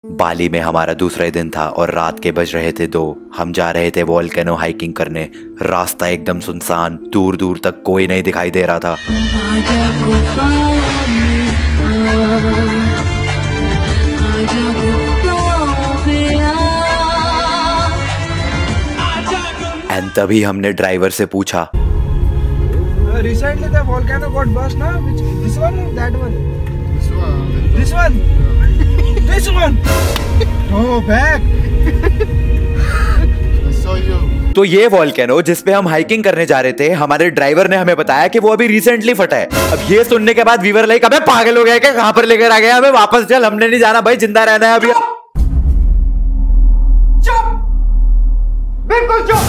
बाली में हमारा दूसरा दिन था और रात के बज रहे थे 2। हम जा रहे थे वोल्केनो हाइकिंग करने। रास्ता एकदम सुनसान, दूर दूर तक कोई नहीं दिखाई दे रहा था। एंड तभी हमने ड्राइवर से पूछा, Recently the volcano got burst, na? Which this one or that one? This one. This one. Oh, back. तो ये वोल्केनो जिस पे हम हाइकिंग करने जा रहे थे, हमारे ड्राइवर ने हमें बताया कि वो अभी रिसेंटली फटा है। अब ये सुनने के बाद वीवर लाइक, अबे पागल हो गया क्या, कहां पर लेकर आ गया, हमें वापस चल, हमने नहीं जाना भाई, जिंदा रहना है अभी। चुप, बिल्कुल चुप।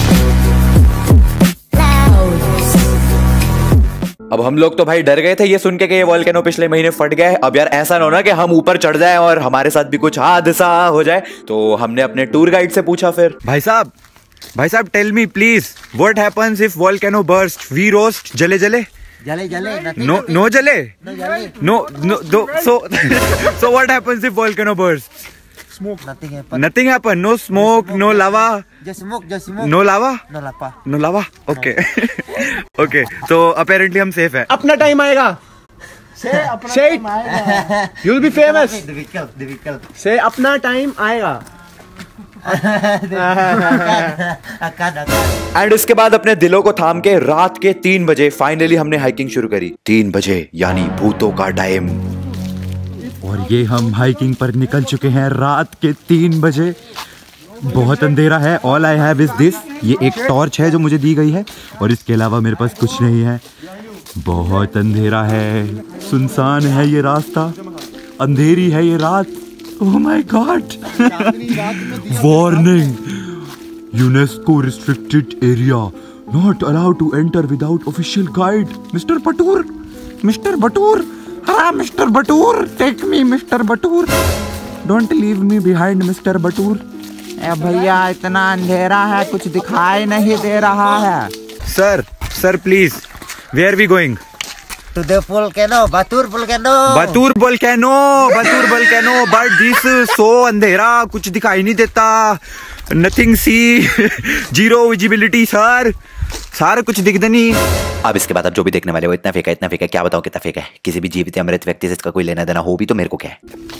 अब हम लोग तो भाई डर गए थे ये सुन के कि ये वोल्केनो पिछले महीने फट गया है। अब यार ऐसा ना हो ना कि हम ऊपर चढ़ जाए और हमारे साथ भी कुछ हादसा हो जाए। तो हमने अपने टूर गाइड से पूछा फिर, भाई साहब tell me please what happens if volcano burst, we roast, जले जले नो जले no so what happens if volcano bursts? Smoke. Nothing happen. No smoke, no lava. Just smoke. No lava. No lava. Okay. Okay. So apparently हम safe है. अपना time आएगा. Say it. You'll be famous. Difficult. Say अपना time आएगा. And इसके बाद अपने दिलों को थाम के रात के 3 बजे फाइनली हमने हाइकिंग शुरू करी। 3 बजे यानी भूतों का टाइम। और ये हम हाइकिंग पर निकल चुके हैं रात के 3 बजे। बहुत अंधेरा है। All I have is this, ये एक टॉर्च है जो मुझे दी गई है और इसके अलावा मेरे पास कुछ नहीं है। बहुत अंधेरा है, सुनसान है ये रास्ता, अंधेरी है ये रात। Oh my god. Warning, UNESCO restricted area, not allowed to enter without official guide. Mister Batur, हाँ mister Batur, take me mister Batur, don't leave me behind mister Batur. भैया इतना अंधेरा है, कुछ दिखाई नहीं दे रहा है। Sir please, where we going? To the volcano, Batur volcano. Batur volcano, but this so अंधेरा, कुछ दिखाई नहीं देता, nothing see, zero visibility sir, सारा कुछ दिखता नहीं। अब इसके बाद अब जो भी देखने वाले वो इतना फेंका, क्या बताऊं कितना फेंका है। किसी भी जीवित या मृत व्यक्ति से इसका कोई लेना देना हो भी तो मेरे को क्या है।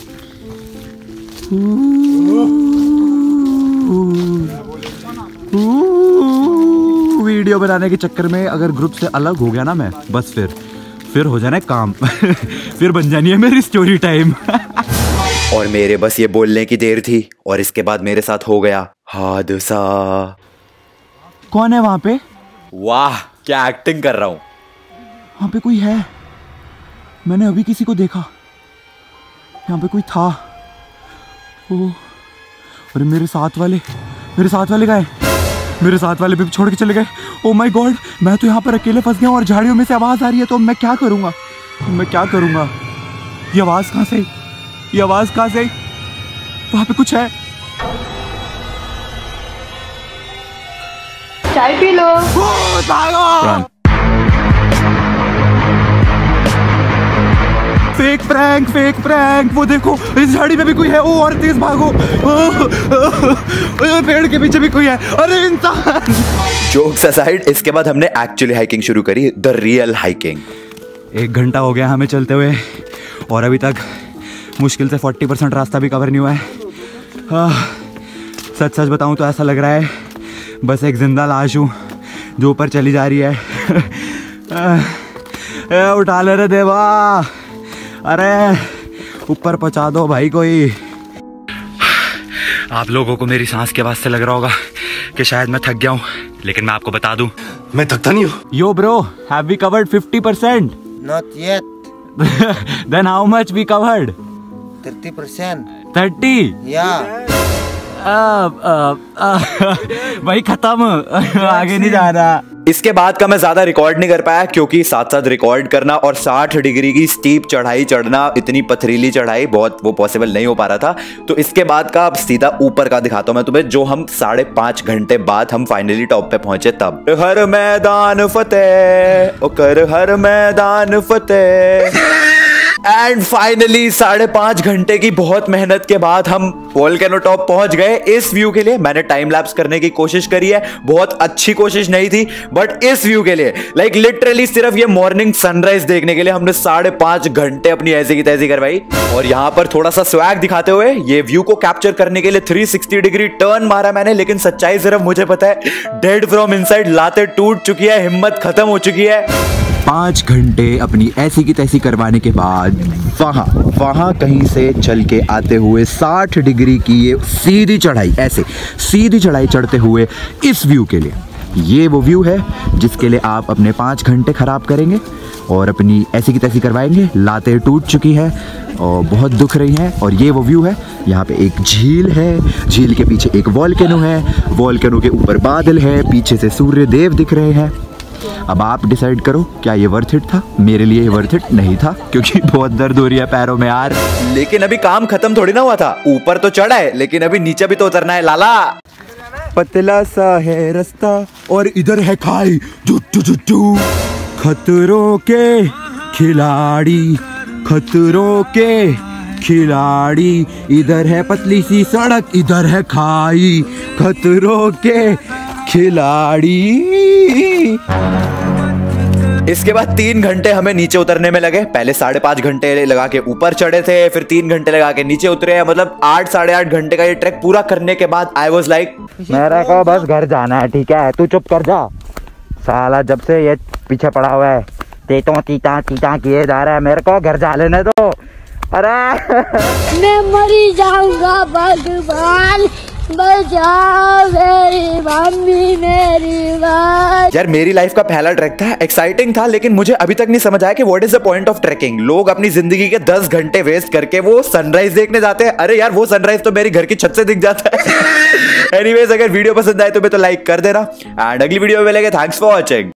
वीडियो बनाने के चक्कर में अगर ग्रुप से अलग हो गया ना मैं, बस फिर हो जाना काम। फिर बन जानी है मेरी स्टोरी टाइम। और मेरे बस ये बोलने की देर थी और इसके बाद मेरे साथ हो गया हादसा। कौन है वहां पे? वाह क्या एक्टिंग कर रहा हूं। वहां पे कोई है, मैंने अभी किसी को देखा, यहाँ पे कोई था। ओ, अरे मेरे साथ वाले गए, मेरे साथ वाले भी छोड़ के चले गए। ओ माय गॉड, मैं तो यहाँ पर अकेले फंस गया और झाड़ियों में से आवाज आ रही है। तो मैं क्या करूंगा? ये आवाज कहाँ से आई? वहां पे कुछ है। चाय पी लो। फेक प्रैंक, वो देखो इस झाड़ी में भी कोई है। ओ और तेज भागो, पेड़ के पीछे भी कोई है। अरे इंसान। जोक्स असाइड, इसके बाद हमने एक्चुअली हाइकिंग शुरू करी, द रियल हाइकिंग। 1 घंटा हो गया हमें चलते हुए और अभी तक मुश्किल से 40% रास्ता भी कवर नहीं हुआ है। सच बताऊं तो ऐसा लग रहा है बस एक जिंदा लाश हूँ जो ऊपर चली जा रही है। उठा ले रे देवा, अरे ऊपर पहुंचा दो भाई कोई। आप लोगों को मेरी सांस के वास्ते लग रहा होगा कि शायद मैं थक गया हूँ, लेकिन मैं आपको बता दूं मैं थकता नहीं हूँ। Yo bro, have we covered 50%? Not yet. Then how much we covered? 30%. 30? Yeah. भाई खत्म, आगे नहीं जा रहा। इसके बाद का मैं ज्यादा रिकॉर्ड नहीं कर पाया क्योंकि साथ साथ रिकॉर्ड करना और 60 डिग्री की स्टीप चढ़ाई चढ़ना, इतनी पथरीली चढ़ाई बहुत वो पॉसिबल नहीं हो पा रहा था। तो इसके बाद का सीधा ऊपर का दिखाता हूं मैं तुम्हें, जो हम 5.5 घंटे बाद हम फाइनली टॉप पे पहुंचे। तब हर मैदान फतेह, ओ कर हर मैदान फतेह। एंड फाइनली 5.5 घंटे की बहुत मेहनत के बाद हम वोल्केनो टॉप पहुंच गए। इस व्यू के लिए मैंने टाइम लैप्स करने की कोशिश करी है, बहुत अच्छी कोशिश नहीं थी, बट इस व्यू के लिए लाइक लिटरली सिर्फ ये मॉर्निंग सनराइज देखने के लिए हमने 5.5 घंटे अपनी ऐसी की तैसी करवाई। और यहां पर थोड़ा सा स्वैग दिखाते हुए ये व्यू को कैप्चर करने के लिए 360 डिग्री टर्न मारा मैंने, लेकिन सच्चाई सिर्फ मुझे पता है, डेड फ्रॉम इनसाइड लाते टूट चुकी है, हिम्मत खत्म हो चुकी है। 5 घंटे अपनी ऐसी की तैसी करवाने के बाद वहां कहीं से चल के आते हुए 60 डिग्री की ये सीधी चढ़ाई, ऐसे सीधी चढ़ाई चढ़ते हुए इस व्यू के लिए, ये वो व्यू है जिसके लिए आप अपने 5 घंटे खराब करेंगे और अपनी ऐसी की तैसी करवाएंगे। लातें टूट चुकी है और बहुत दुख रही हैं। और ये वो व्यू है, यहाँ पे एक झील है, झील के पीछे एक वोल्केनो है, वोल्केनो के ऊपर बादल है, पीछे से सूर्य देव दिख रहे हैं। अब आप डिसाइड करो क्या ये वर्थ इट था? मेरे लिए ये वर्थ इट नहीं था, क्योंकि बहुत दर्द हो रही है पैरों में यार। लेकिन अभी काम खत्म थोड़ी ना हुआ था, ऊपर तो चढ़ा है लेकिन अभी नीचे भी तो उतरना है लाला। पतला सा है रास्ता और इधर है खाई, जुट्टू जुट्टू। खतरों के खिलाड़ी, खतरों के खिलाड़ी, इधर है पतली सी सड़क, इधर है खाई, खतरों के खिलाड़ी। इसके बाद 3 घंटे हमें नीचे उतरने में लगे। पहले 5.5 घंटे लगा के ऊपर चढ़े थे, फिर 3 घंटे लगा के नीचे उतरे। मतलब 8 साढ़े 8 घंटे का ये ट्रैक पूरा करने के बाद आई वाज लाइक, मेरे को बस घर जाना है, ठीक है? तू चुप कर जा साला, जब से ये पीछे पड़ा हुआ है तेतों तीता तीता किए जा रहा है, मेरे को घर जा लेने दो। अरे मैं मरी जाऊंगा, भगवान बचाओ मेरी मम्मी मेरी बात। यार मेरी लाइफ का पहला ट्रैक था, एक्साइटिंग था, लेकिन मुझे अभी तक नहीं समझ आया कि what is the point of trekking. लोग अपनी जिंदगी के 10 घंटे वेस्ट करके वो सनराइज देखने जाते हैं। अरे यार वो सनराइज तो मेरी घर की छत से दिख जाता है। एनीवेज, अगर वीडियो पसंद आए तो लाइक कर देना एंड अगली वीडियो में मिलेंगे। Thanks for watching.